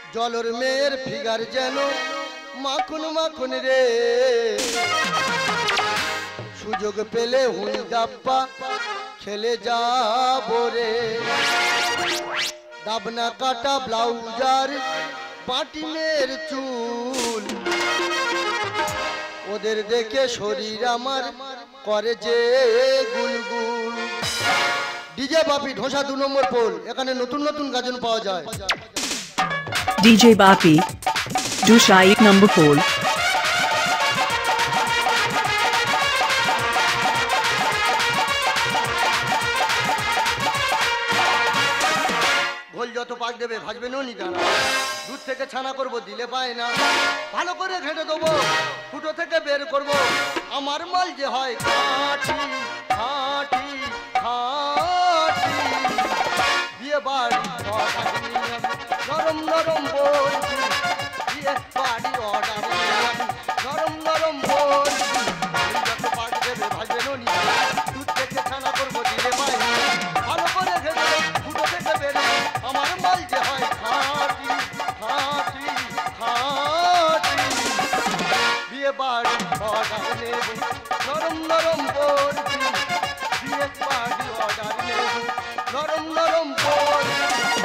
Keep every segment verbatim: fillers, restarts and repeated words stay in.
জলর মেয়ের ফিগার যেন মাখন মাখন রে, সুযোগ পেলে হুইদাপ্পা খেলে যাবো রে। দাবনা কাটা ব্লাউজার পাটিনের চুল, ওদের দেখে শরীর আমার করে যে গুলগুল। ডিজে বাপি ঢোসা দু নম্বর পোল, এখানে নতুন নতুন গাজন পাওয়া যায়। ডিজে বাপি ঢোসা এক নম্বর পোল। ঘোল যত পাক দেবে ভাজবে নি দাঁড়া, দুধ থেকে ছানা করব দিলে পায় না, ভালো করে ঘেটে দেবো ফুটো থেকে বের করব, আমার মাল যে হয় খাঁটি খাঁটি খাঁটি। বিয়ে বাড়ি নরম নরম বলছি, বিয়ে বাড়ি অর্ডার নরম নরম বলছি, যত পাক দেবে ভাজবে নি দাঁড়া, দুধ থেকে ছানা করব দিলে পায় না, ভালো করে ঘেটে ফুটো থেকে বের আমার মাল যে হয় খাঁটি খাঁটি খাঁটি। বিয়ে বাড়ি অর্ডার নেব নরম নরম বলছি, বিয়ে বাড়ি অর্ডার নেব নরম নরম বলছি।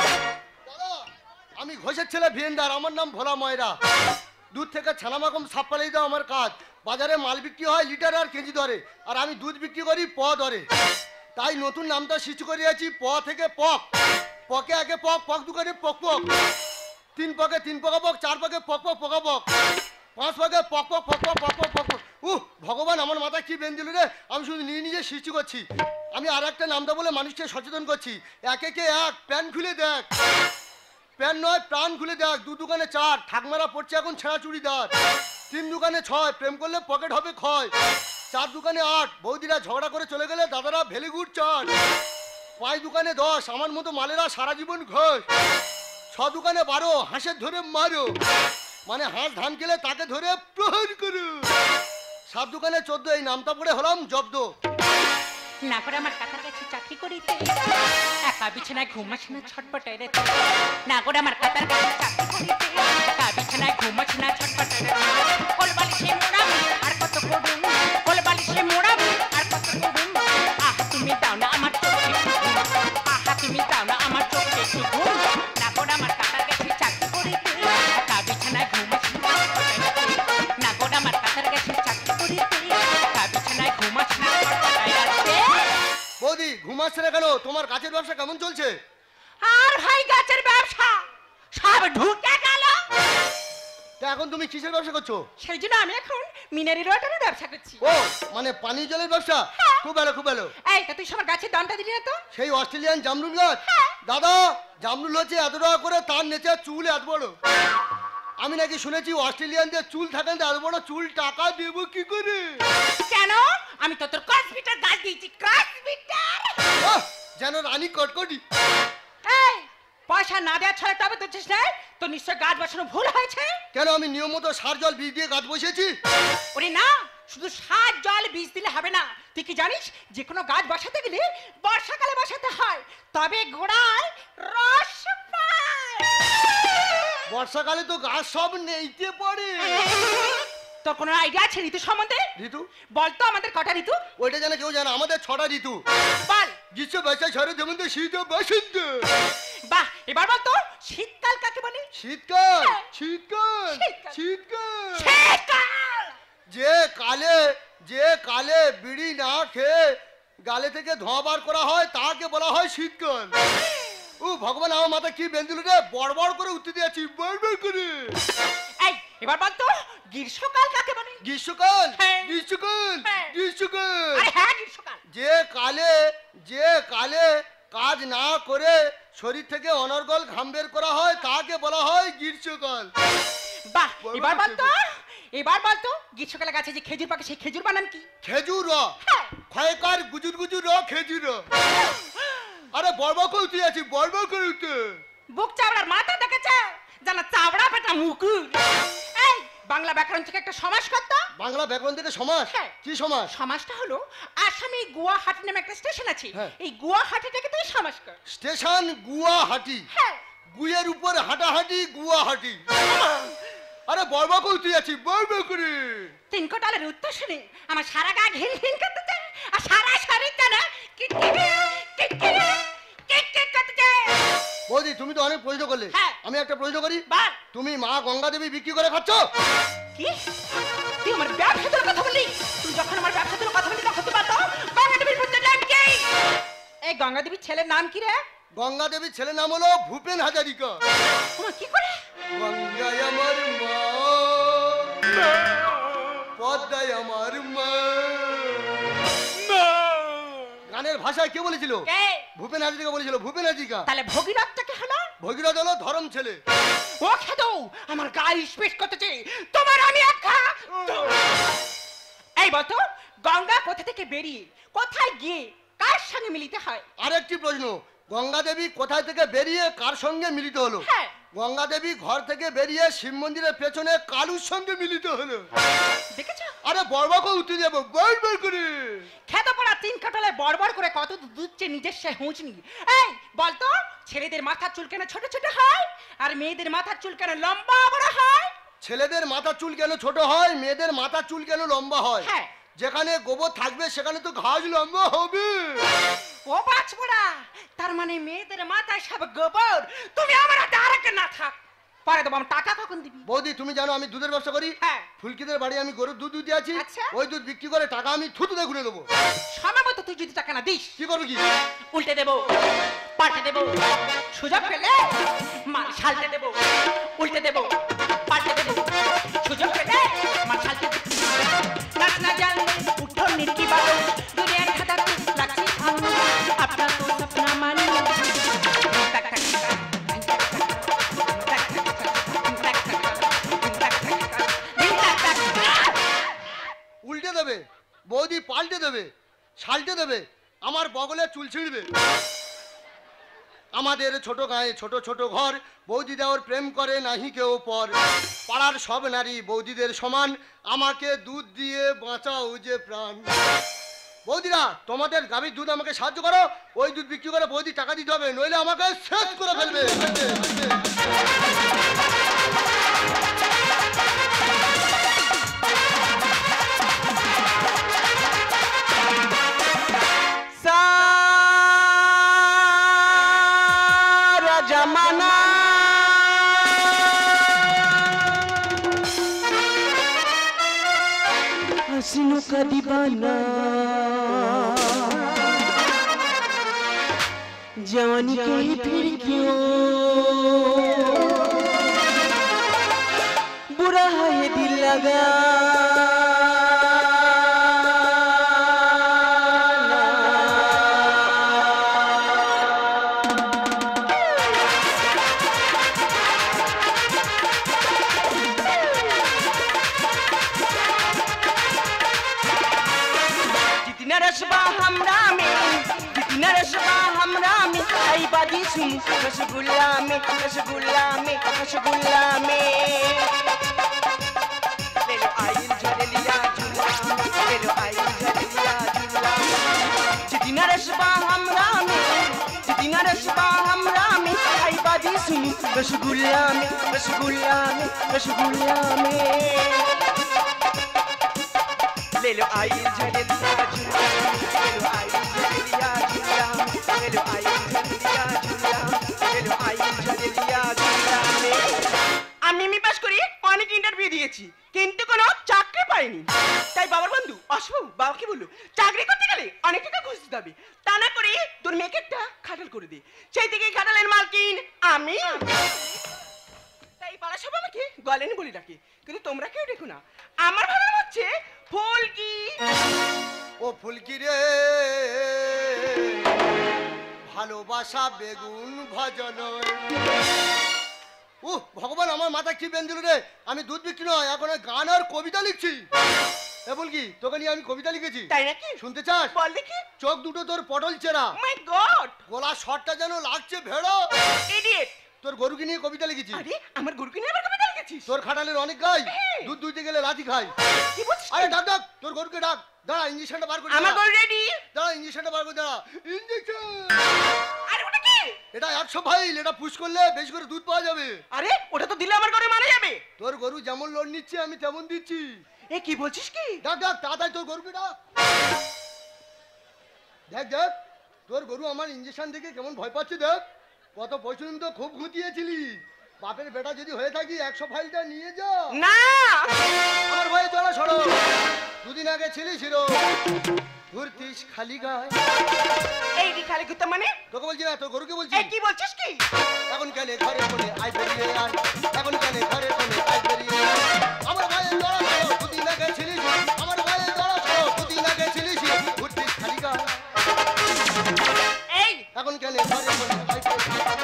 আমি ঘোষের ছেলে ভিয়েন্দার, আমার নাম ভোলা ময়রা। দুধ থেকে ছানা মাখম সাপ পালিয়ে দাও আমার কাজ। বাজারে মাল বিক্রি হয় লিটার আর কেজি দরে, আর আমি দুধ বিক্রি করি প দরে। তাই নতুন নামটা সৃষ্টি করিয়াছি প থেকে পক। পকে আগে পক, পক দোকানে পক পক, তিন পকে তিন পকা পক, চার পকে পক পক পকা পক, পাঁচ পকে পক পক পক পক পক পক পক। উহ ভগবান, আমার মাথায় কি বেন দিল রে। আমি শুধু নিজে নিজে সৃষ্টি করছি। আমি আর একটা নামটা বলে মানুষকে সচেতন করছি। এক একে এক, প্যান খুলে দেখ, প্যান নয় প্রাণ খুলে দেখ। দু দোকানে চার, ঠাকমারা পড়ছে এখন ছেঁড়া চুড়িদার। তিন দোকানে ছয়, প্রেম করলে পকেট হবে ক্ষয়। চার দোকানে আট, বৌদিরা ঝগড়া করে চলে গেলে দাদারা ভেলিগুড় চাট। পাঁচ দোকানে দশ, আমার মতো মালেরা সারা জীবন ঘোষ। ছ দোকানে বারো, হাঁসের ধরে মারো, মানে হাঁস ধান খেলে তাকে ধরে প্রহার করো। সাত দোকানে চোদ্দ, এই নামটা পড়ে হলাম জব্দ। না করে আমার কাকার কাছে চাকরি করিতে, একা বিছানায় ঘুমাস না ছটপটাই রে। না করে আমার কাকার কাছে চাকরি করিতে, একা বিছানায় ঘুমাস না ছটপটাই রে। কোল বালিশে মোড়াবো আর কত করুন, কোল বালিশে মোড়াবো আর কত করুন। আহ তুমি দাও না আমার চোখে ঘুম, আহা তুমি দাও না আমার চোখে ঘুম। না করে আমার কাকার কাছে চাকরি করিতে, একা বিছানায় ঘুমাস না ছটপটাই রে। না করে আমার কাকার কাছে চাকরি করিতে, একা বিছানায় ঘুমাস না ছটপটাই রে। বৌদি ঘুমাচ্ছে না কেন? তোমার গাছের ব্যবসা কেমন চলছে? আর ভাই গাছের ব্যবসা সব ঢুকে গেল। তা এখন তুমি কিসের ব্যবসা করছো? সেই জন্য আমি এখন মিনারেল ওয়াটারের ব্যবসা করছি। ও মানে পানি জলের ব্যবসা? খুব ভালো খুব ভালো। এই তা তুই সবার গাছের দামটা দিলি না তো? সেই অস্ট্রেলিয়ান জামরুল গাছ? দাদা জামরুল হচ্ছে এত টাকা করে, তার নিচে চুল এত বড়। আমি নাকি শুনেছি অস্ট্রেলিয়ানদের চুল থাকে না, এত বড় চুল টাকা দেবো কি করে? কেন? আমি তো তোর কসবিটার গাছ দিয়েছি, কসবিটার। যেন রানী কটকটি। এই পয়সা না দেওয়া ছড়া তবে তো চেষ্টা, তো নিশ্চয় গাছ বসানো ভুল হয়েছে। কেন? আমি নিয়ম মতো সার জল বীজ দিয়ে গাছ বসিয়েছি। ওরে না, শুধু সার জল বীজ দিলে হবে না। তুই কি জানিস যে কোনো গাছ বসাতে গেলে বর্ষাকালে বসাতে হয়, তবে গোড়ায় রস পায়। বর্ষাকালে তো গাছ সব নেইতে পড়ে। তোর কোনো আইডিয়া আছে ঋতু সম্বন্ধে? ঋতু বলতো আমাদের কটা ঋতু? ওইটা জানে কেউ জানে? আমাদের ছটা ঋতু। বল। গ্রীষ্ম বর্ষা শরৎ হেমন্ত শীত বসন্ত। বাহ, এবার বলতো শীতকাল কাকে বলে? শীতকাল শীতকাল শীতকাল শীতকাল যে কালে যে কালে বিড়ি না খেয়ে গালে থেকে ধোঁয়া বার করা হয় তাকে বলা হয় শীতকাল। ও ভগবান, আমার মাথা কি বেঁধে রে, বড় বড় করে উত্তর দিয়েছি, বড় বড় করে। এই এবার বলতো গ্রীষ্মকাল কাকে বলে? গ্রীষ্মকাল হ্যাঁ। গ্রীষ্মকাল হ্যাঁ। গ্রীষ্মকাল আরে হ্যাঁ গ্রীষ্মকাল। যে কালে যে কালে কাজ না করে শরীর থেকে অনর্গল ঘাম বের করা হয় তাকে বলা হয় গ্রীষ্মকাল। বাহ, এবার বলতো এবার বলতো গ্রীষ্মকালে গাছে যে খেজুর পাকে সেই খেজুর বানান কি? খেজুর। হ্যাঁ। ক্ষয়কার গুজুর গুজুর র খেজুর। আরে বড়বা করে উঠে আছি, বড়বা করে উঠে। বুক চাবড়ার মাথা দেখেছে জানা, চাবড়া পেটা মুকুর। এই বাংলা ব্যাকরণ থেকে একটা সমাস করত। বাংলা ব্যাকরণ থেকে সমাস? হ্যাঁ। কি সমাস? সমাসটা হলো আসামে গুয়াহাটি নামে একটা স্টেশন আছে, হ্যাঁ। এই গুয়াহাটিটাকে তুই সমাস কর। স্টেশন গুয়াহাটি? হ্যাঁ। গুয়ের উপর হাঁটাহাঁটি গুয়াহাটি। আরে বড়বাবু তুই আছিস বড়বা করে। তিন কোটালের উত্তর শুনে আমার সারা গা ঘিন ঘিন করতেছে আর সারা শরীরটা না কিটকিটে কিটকিটে কিটকিট করতেছে। বৌদি তুমি তো অনেক প্রশ্ন করলে, হ্যাঁ। আমি একটা প্রশ্ন করি। বল। তুমি মা গঙ্গা দেবী বিক্রি করে খাচ্ছ? কি তুই আমার ব্যবসা তোর কথা বললি? তুই যখন আমার ব্যবসা তোর কথা বললি তখন তো পারতো গঙ্গা দেবীর পুত্রের নাম কি? এই গঙ্গা দেবীর ছেলের নাম কি রে? গঙ্গা দেবীর ছেলের নাম হলো ভূপেন হাজারিকা। তোমার কি করে? গঙ্গায় আমার মা, পদ্মায় আমার মা। গানের ভাষায় কে বলেছিল? কে? ভূপেন হাজারিকা বলেছিল। ভূপেন হাজারিকা। তাহলে ভগীরথটা কে হলো? ভগীরথ হলো ধরম ছেলে। ও খেদো আমার গায়ে স্পেস করতেছে তোমার আমি একা। এই বলতো গঙ্গা কোথা থেকে বেরিয়ে কোথায় গিয়ে কার সঙ্গে মিলিত হয়? আরেকটি প্রশ্ন, গঙ্গা দেবী কোথায় থেকে বেরিয়ে কার সঙ্গে মিলিত হলো? হ্যাঁ। গঙ্গা দেবী ঘর থেকে বেরিয়ে শিব মন্দিরের পেছনে কালুর সঙ্গে মিলিত হলো। দেখেছো? আরে বড়বাকে উঠে যাবো বড় করে। খেতে পড়া তিন কাটলে বড়বড় করে কত দুধছে নিজের সে হুঁচনি। এই বলতো ছেলেদের মাথার চুল কেন ছোট ছোট হয় আর মেয়েদের মাথার চুল কেন লম্বা বড় হয়? ছেলেদের মাথার চুল কেন ছোট হয়, মেয়েদের মাথার চুল কেন লম্বা হয়? হ্যাঁ। যেখানে গোবর থাকবে সেখানে তো ঘাস লম্বা হবে। ও বাছবড়া, তার মানে মেয়েদের মাথায় সব গোবর। তুমি আমার হাতে আরেক না থাক, পরে দেবো। আমি টাকা কখন দিবি? বৌদি তুমি জানো আমি দুধের ব্যবসা করি। হ্যাঁ। ফুলকিদের বাড়ি আমি গরুর দুধ দুধ আছি। আচ্ছা। ওই দুধ বিক্রি করে টাকা আমি থুতুতে ঘুরে দেবো। সময় মতো তুই যদি টাকা না দিস কি করবো? কি উল্টে দেবো, পাল্টে দেবো, সুযোগ পেলে মাল সালতে দেবো। উল্টে দেবো, পাল্টে দেবো, সুযোগ পেলে মাল সালতে দেবো। নাচ না জানলে উঠো নির্কি বালো দুনিয়ার খাতা লাগছে সামনে আপনার তো সপনা মানি। টাক টাক উল্টে দেবে বৌদি, পাল্টে দেবে, সালটে দেবে, আমার বগলে চুল ছিঁড়বে। আমাদের ছোট গায়ে ছোট ছোট ঘর, বৌদি দেওয়ার প্রেম করে নাহি কেউ পর। পাড়ার সব নারী বৌদিদের সমান, আমাকে দুধ দিয়ে বাঁচাও যে প্রাণ। বৌদিরা তোমাদের গাভীর দুধ আমাকে সাহায্য করো, ওই দুধ বিক্রি করে বৌদি টাকা দিতে হবে, নইলে আমাকে শেষ করে ফেলবে। सारा जमाना हसीनों का दीवाना, जवानी के ही फिर क्यों बुरा है ये दिल लगा। रसगुल्ला में रसगुल्ला में रसगुल्ला में ले लो आइल झरलिया झूला, ले लो आइल झरलिया झूला। जितना रसबा हमरा में, जितना रसबा हमरा में, आई बाजी सुनी रसगुल्ला में रसगुल्ला में रसगुल्ला में। ले लो आइल झरलिया झूला, ले लो आइल झरलिया झूला, ले लो आइल झरलिया झूला, ले लो आइल झरलिया झूला में। আমি এমএ পাস করি অনেক ইন্টারভিউ দিয়েছি কিন্তু কোনো চাকরি পাইনি। তাই বাবার বন্ধু অশোক বাবাকে বললো চাকরি করতে গেলে অনেক টাকা ঘুষ দিতে হবে, তা না করে তোর মেয়েকে একটা খাটাল করে দে। সেই থেকেই খাটালের মালকিন আমি। তাই পাড়া সব আমাকে গলেন বলে ডাকে, কিন্তু তোমরা কেউ দেখো না। আমার ভালো হচ্ছে ফুলকি। ও ফুলকি রে ভালোবাসা বেগুন ভাজা নয়। উহ ভগবান আমার মাথা কি বেঁধে রে, আমি দুধ বিক্রি নয় এখন গান আর কবিতা লিখছি। এ ফুলকি তোকে নিয়ে আমি কবিতা লিখেছি। তাই নাকি? শুনতে চাস? বল দেখি। চোখ দুটো তোর পটল চেরা, মাই গড, গলা শটটা যেন লাগছে ভেড়ো। ইডিয়েট। তোর গরুকে নিয়ে কবিতা লিখেছি। আরে আমার গরুকে নিয়ে আবার কবিতা লিখেছিস? তোর খাটালের অনেক গাই, দুধ দুইতে গেলে লাথি খাই। কি বলছিস? আরে ডাক ডাক তোর গরুকে ডাক। দাঁড়া ইঞ্জেকশনটা বার করে। আমার গরু রেডি। দাঁড়া ইঞ্জেকশনটা বার করে। দাঁড়া ইঞ্জেকশন। আরে ওটা কি? এটা একশো ফাইল, এটা পুশ করলে বেশি করে দুধ পাওয়া যাবে। আরে ওটা তো দিলে আমার ঘরে মারা যাবে। তোর গরু যেমন লোন নিচ্ছে আমি তেমন দিচ্ছি। এ কি বলছিস কি? ডাক ডাক তাড়াতাড়ি তোর গরুকে ডাক। দেখ দেখ তোর গরু আমার ইঞ্জেকশন দেখে কেমন ভয় পাচ্ছে দেখ। কত পয়সা তো খুব ঘুতিয়েছিলি। বাপের বেটা যদি হয়ে থাকি একশো ফাইলটা নিয়ে যা। না আমার ভয়ে চলো সরো। দুদিন আগে ছিলিস হিরো, ঘুরতিস খালি গায়ে। এই কি খালি ঘুরতে মানে? তোকে বলছি না, তোর গরুকে বলছি। এই কি বলছিস কি? এখন কেন ঘরে কোণে আই বেরিয়ে আয়, এখন কেন ঘরে কোণে আই বেরিয়ে আয়। আমার ভয়ে চলো সরো, দুদিন আগে ছিলিস। আমার ভয়ে চলো সরো, দুদিন আগে ছিলিস, ঘুরতিস খালি গায়ে। এই এখন কেন ঘরে কোণে আই বেরিয়ে আয়।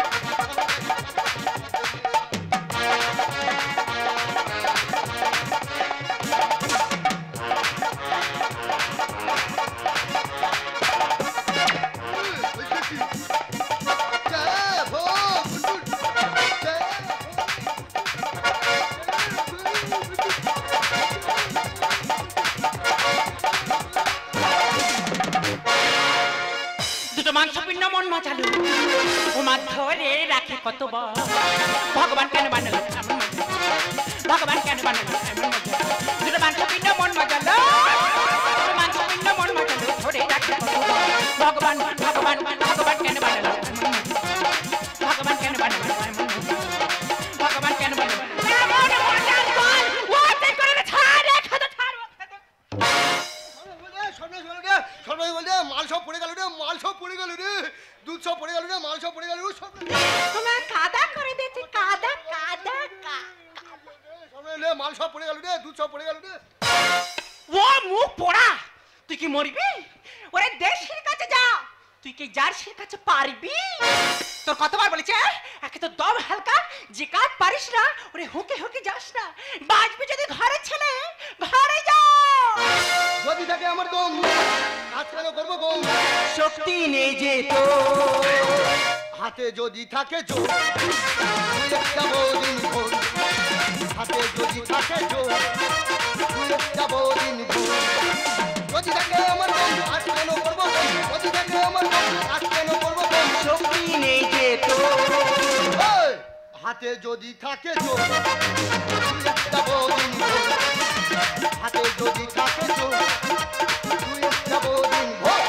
দুটো মাংস পিণ্ড মন মজালো ও মা ধরে রাখে কত বার। ভগবান কেন বানালো এমন মজা, ভগবান কেন বানালো এমন মজা। দুটো মাংস পিণ্ড মন মজালো, দুটো মাংস পিণ্ড মন মজালো ধরে রাখে কত বার। ভগবান ভগবান ভগবান কেন বানালো এমন মজা, ভগবান কেন বানালো এমন মজা, ভগবান কেন বানালো এমন মজার বল। ওয়াতে করে না ছাড় রে খাদা ছাড়। মাল সব পড়ে গেল রে, মাল সব পড়ে গেল রে, দুধ সব পড়ে গেল রে, মাল সব পড়ে গেল রে। তোমার কাদা করে দিয়েছে, কাদা কাদা মাল সব পড়ে গেল রে, দুধ সব পড়ে গেল রে। ও মুখ পোড়া, তুই কি মরবি? ওরে দেশের কাছে যা, তুই কি জার্সির কাছে পারবি? তোর কতবার বলেছে একে তো দম হালকা, যে কাজ পারিস না ওরে হুকে হুকে যাস না। বাজবি যদি ঘরে ছেলে ঘরে যা। যদি থাকে আমার দম কাজ কেন করবো গম। শক্তি নেই যে তো হাতে যদি থাকে জোর তুই একটা বদিন ভোর। হাতে যদি থাকে জোর তুই একটা বদিন ভোর। যদি থাকে আমার দম কাজ কেন করবো গম। যদি থাকে আমার দম কাজ কেন করবো গম। শক্তি নেই যে তো এই, হাতে যদি থাকে জোর তুই একটা বদিন ভোর। হাতে যদি থাকে জোর তুই একটা বদিন ভোর।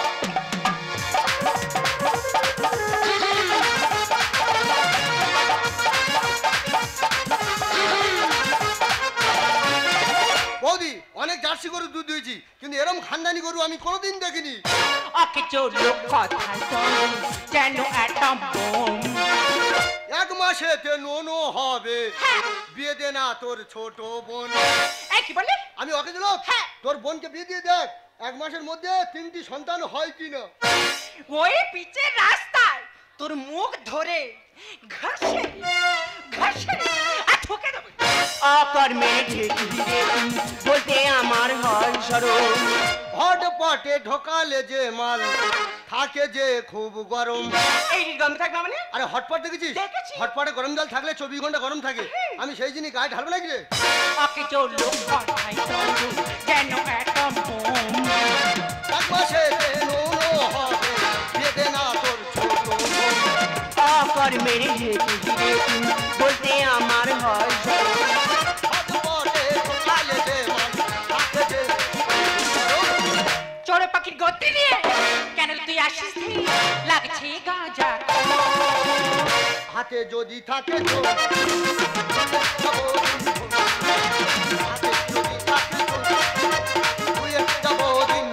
বৌদি অনেক জার্সি গরু দুধ দিয়েছি, কিন্তু এরম খানদানি গরু আমি কোনোদিন দেখিনি। ওকে চলো কথা যেন অ্যাটম বোম। এক মাসেতে নোনো হবে, বিয়ে দে না তোর ছোট বোন। এই কি বলে? আমি ওকে দিল হ্যাঁ। তোর বোনকে বিয়ে দিয়ে দেখ এক মাসের মধ্যে তিনটি সন্তান হয় কিনা। ওই পিছে রাস্তায় তোর মুখ ধরে ঘষে ঘষে আর ঠকে দেবে। অকর্মে ঢেকি রে বলতে আমার হয় সরম। হট পটে ঢোকালে যে মাল থাকে যে খুব গরম। এই গন্ধ থাকবে মানে? আরে হটপট দেখেছিস? দেখেছি। হটপটে গরম জল থাকলে চব্বিশ ঘন্টা গরম থাকে। আমি সেই জিনিস গায়ে ঢালবো নাকি রে? ওকে চলো কথাই চলো যেন অ্যাটম বোম। এক মাসেতে নোনো হবে, বিয়ে দে না তোর ছোট বোন। অকর্মে ঢেকি রে বলতে আমার হয় সরম। হটপটে ঢোকালে যে মাল থাকে যে চড়ে পাখির গতি নিয়ে কেন তুই আসিস নি? লাগছে গাঁজা। হাতে যদি থাকে জোর হাতে যদি থাকে জোর তুই একটা বদিন।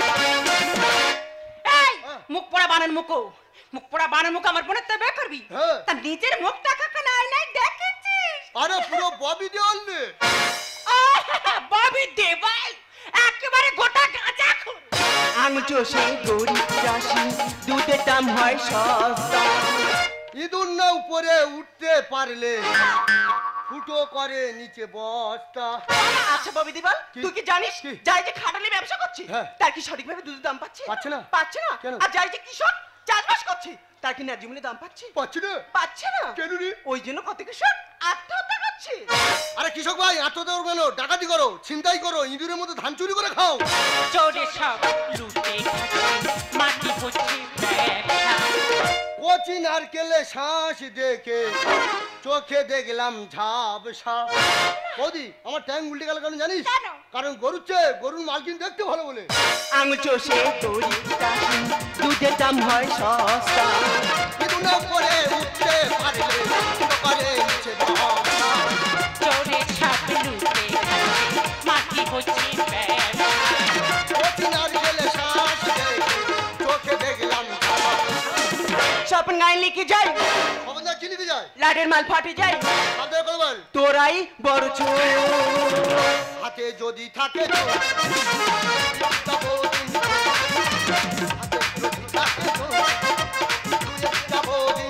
এই মুখ পোড়া বানান মুখো, মুখ পোড়া বানান মুখ আমার বোনের তো বিয়ে করবি? হ্যাঁ। তা নিজের মুখটা কখনো আয়নায় দেখেছিস? আরে পুরো ববি দেওয়াল রে। ববি দেওয়াল একেবারে গোটা গাঁজা খোর। আমি চষে গরিব চাষি, দুধের দাম হয় সস্তা। ইঁদুর না উপরে উঠতে পারলে ফুটো করে নিচে বস্তা। আচ্ছা ববি দিবাল, কি? তুই কি জানিস কি? যাই যে খাটালি ব্যবসা করছে হ্যাঁ। তার কি সঠিকভাবে দুধের দাম পাচ্ছে? পাচ্ছে না। পাচ্ছে না। কেন? আর যাই যে কৃষক চাষবাস করছে তার কি ন্যায্য মূল্যে দাম পাচ্ছে? পাচ্ছি না। পাচ্ছে না। কেন রে? ওই জন্য কত কৃষক আত্মহত্যা করছে। আরে কৃষক ভাই আত্মহত্যা করো কেন? ডাকাতি করো, ছিনতাই করো, ইঁদুরের মতো ধান চুরি করে খাও। চোরে সব লুটে খাচ্ছে, মাটি হচ্ছে ব্যবসা। কচি নারকেলে শ্বাস দেখে চোখে দেখলাম ঝাপসা। বৌদি আমার ট্যাঙ্ক উল্টে গেল কেন জানিস? কেন? কারণ গরুর চেয়ে গরুর মালকিন দেখতে ভালো বলে। আঙুল চষে দড়ি টানি, দুধের দাম হয় সস্তা। কিন্তু না করে উঠতে পারলে করে নিচে বসা। চোরে ছাপ লুটে মাটি হচ্ছে ব্যবসা। কচি নারকেলে শ্বাস দেখে চোখে দেখলাম ঝাপসা। স্বপ্ন গায়ে লিখে যাই, খবরদার কি লিখে যায়? লাডের মাল ফাটে যায়, হাতে করবেন তোরাই বড় চোর। হাতে যদি থাকে চোর, যাবো দিন। হাতে যদি থাকে চোর, যাবো দিন।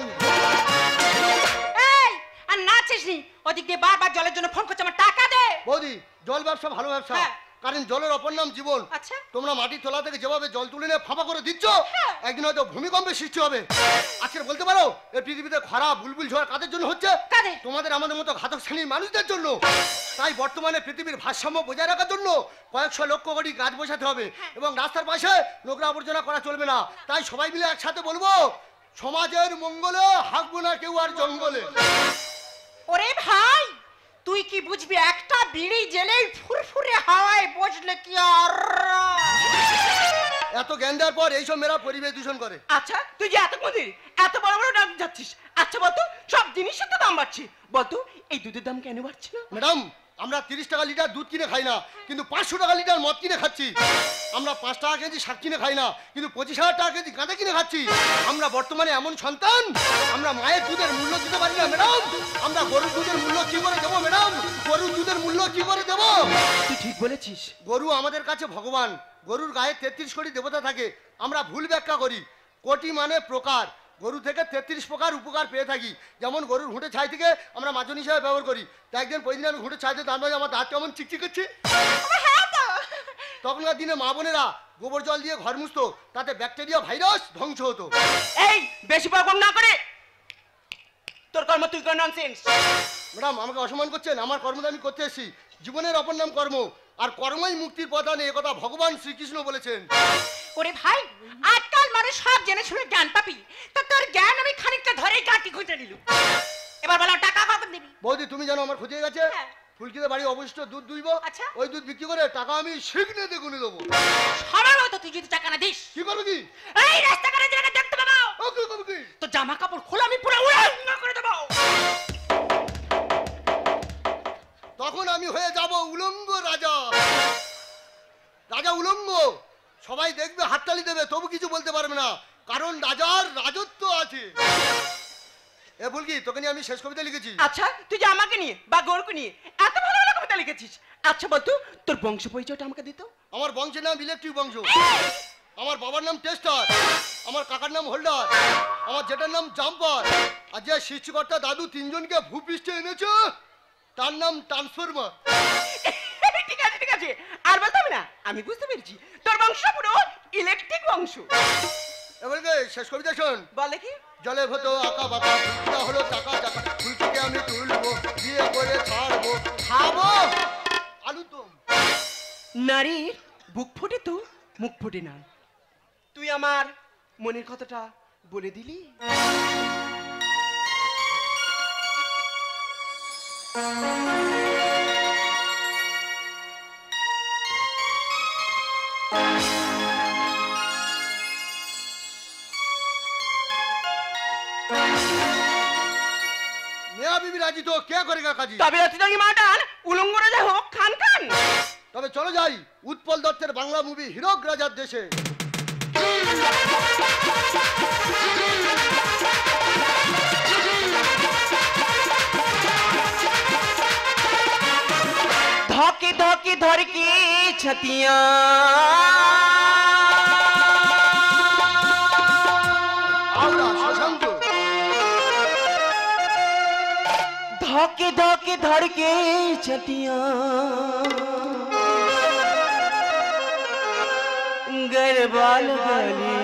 এই আর নাচিস নি, ওদিক দিয়ে বারবার জলের জন্য ফোন করছে, আমার টাকা দে। বৌদি জল ব্যবসা ভালো ব্যবসা, হ্যাঁ। কারণ জলের অপর নাম জীবন। আচ্ছা। তোমরা মাটির তলা থেকে যেভাবে জল তুলে নিয়ে ফাঁপা করে দিচ্ছ, হ্যাঁ। একদিন হয়তো ভূমিকম্পের সৃষ্টি হবে। আজকে বলতে পারো এই পৃথিবীতে খরা বুলবুল ঝড় কাদের জন্য হচ্ছে? কাদের? তোমাদের আমাদের মতো ঘাতক শ্রেণীর মানুষদের জন্য। তাই বর্তমানে পৃথিবীর ভারসাম্য বজায় রাখার জন্য কয়েকশো লক্ষ কোটি গাছ বসাতে হবে এবং রাস্তার পাশে নোংরা আবর্জনা করা চলবে না। তাই সবাই মিলে একসাথে বলবো, সমাজের মঙ্গলে হাঁকবো না কেউ আর জঙ্গলে। ওরে ভাই, তুই কি বুঝবি, একটা বিড়ি জেলেই ফুরফুরে হাওয়ায় বসলে কি আর। এত জ্ঞান দেওয়ার পর এইসব মেয়েরা পরিবেশ দূষণ করে। আচ্ছা তুই যে এত মন্দির এত বড় বড় দাম যাচ্ছিস, আচ্ছা বলতো সব জিনিসের তো দাম বাড়ছে, বলতো এই দুধের দাম কেন বাড়ছে না? ম্যাডাম আমরা তিরিশ টাকা লিটার দুধ কিনে খাই না, কিন্তু পাঁচশো টাকা লিটার মদ কিনে খাচ্ছি। আমরা পাঁচ টাকা কেজি শাক কিনে খাই না, কিন্তু পঁচিশ হাজার টাকা কেজি গাঁদা কিনে খাচ্ছি। আমরা বর্তমানে এমন সন্তান, আমরা মায়ের দুধের মূল্য দিতে পারি না ম্যাডাম। আমরা গরুর দুধের মূল্য কি করে দেবো ম্যাডাম? গরুর দুধের মূল্য কি করে দেবো? তুই ঠিক বলেছিস। গরু আমাদের কাছে ভগবান। গরুর গায়ে তেত্রিশ কোটি দেবতা থাকে, আমরা ভুল ব্যাখ্যা করি। কোটি মানে প্রকার, গরু থেকে তেত্রিশ প্রকার উপকার পেয়ে থাকি। যেমন গরুর ঘুঁটে ছাই থেকে আমরা মাজন হিসাবে ব্যবহার করি। তাই একদিন প্রতিদিন আমি ঘুঁটে ছাইতে দাঁত মাঝে আমার দাঁত কেমন চিকচিক করছে। তখনকার দিনে মা বোনেরা গোবর জল দিয়ে ঘর মুছতো, তাতে ব্যাকটেরিয়া ভাইরাস ধ্বংস হতো। এই বেশি পাগল না করে তোর কর্ম তুই কর, ননসেন্স। ম্যাডাম আমাকে অসম্মান করছেন, আমার কর্ম তো আমি করতে এসেছি। জীবনের অপর নাম কর্ম, আর কর্মই মুক্তির পথ আনে, একথা ভগবান শ্রীকৃষ্ণ বলেছেন। ওরে ভাই, আজকাল মানুষ সব জেনে শুনে জ্ঞান পাবি, তো তোর জ্ঞান আমি খানিকটা ধরেই কাটি খুঁজে নিল। এবার বলো টাকা কখন দিবি? বৌদি তুমি জানো আমার ক্ষতি হয়ে গেছে, হ্যাঁ। ফুলকিতে বাড়ি অবশিষ্ট দুধ দুইব। আচ্ছা। ওই দুধ বিক্রি করে টাকা আমি শিখনে গুনে দেবো। সময় মতো তুই যদি টাকা না দিস, কি করবো কি? এই রাস্তাঘাটে জায়গা দেখতে পাবো, ও কি করবো কি? তো জামা কাপড় খোলা আমি পুরো উড়াউড়া করে দেবো। তখন আমি হয়ে যাব উলঙ্গ রাজা। রাজা উলঙ্গ, সবাই দেখবে হাততালি দেবে, তবু কিছু বলতে পারবে না, কারণ রাজার রাজত্ব আছে। এ ফুলকি তোকে নিয়ে আমি শেষ কবিতা লিখেছি। আচ্ছা তুই যে আমাকে নিয়ে বা গরুকে নিয়ে এত ভালো ভালো কবিতা লিখেছিস, আচ্ছা বলতো তোর বংশ পরিচয়টা আমাকে দিত। আমার বংশের নাম ইলেকট্রিক বংশ। আমার বাবার নাম টেস্টার, আমার কাকার নাম হোল্ডার, আমার জেঠার নাম জাম্পার, আর যে সৃষ্টিকর্তা দাদু তিনজনকে ভূপৃষ্ঠে এনেছে তার নাম ট্রান্সফরমার। ঠিক আছে ঠিক আছে, আর বলতে হবে না, আমি বুঝতে পেরেছি তোর বংশ পুরো ইলেকট্রিক বংশ। এবারে শেষ কবিতা শোন। বল দেখি। জলে ভতো আঁকা বাঁকা ফুলকিটা হলো চাকা চাকা, ফুলকিকে আমি তুলবো বিয়ে করে ছাড়বো, খাবো আলু দম। নারীর বুক ফোটে তো মুখ ফোটে না, তুই আমার মনের কথাটা বলে দিলি। মিয়া বিবি রাজি তো কে করে কাজী। তবে অতিদাঙ্গি মাটান উলঙ্গ রাজা হোক খান খান। তবে চলো যাই উৎপল দত্তের বাংলা মুভি হিরক রাজার দেশে। धोके धोके धर के छतिया আওড়া শশাঙ্ক। धोके धोके धर के छतिया गरबाल गली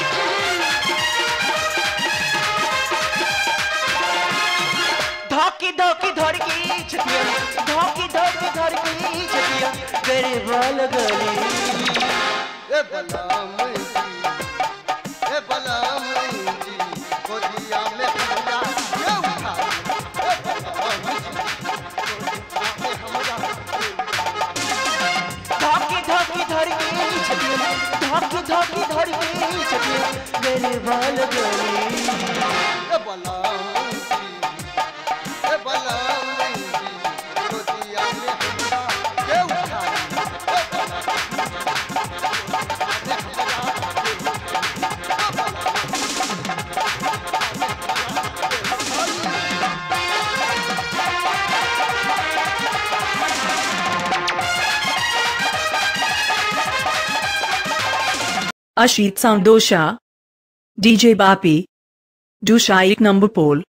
धोके धोकी धोकी धड़की छतिया धोकी धोकी धड़की छतिया गरे बाल गली ए बलम जी ए बलम जी गोदिया में हमरा ये उठा ए बलम जी गोदिया में हमरा धोकी धोकी धड़की छतिया धोकी धोकी धड़की छतिया गरे बाल गली ए बलम जी ए बलम जी गोदिया में हमरा ये उठा ए बलम Ashit Sound Dosha, D J Bapi, Dusha ek number pole.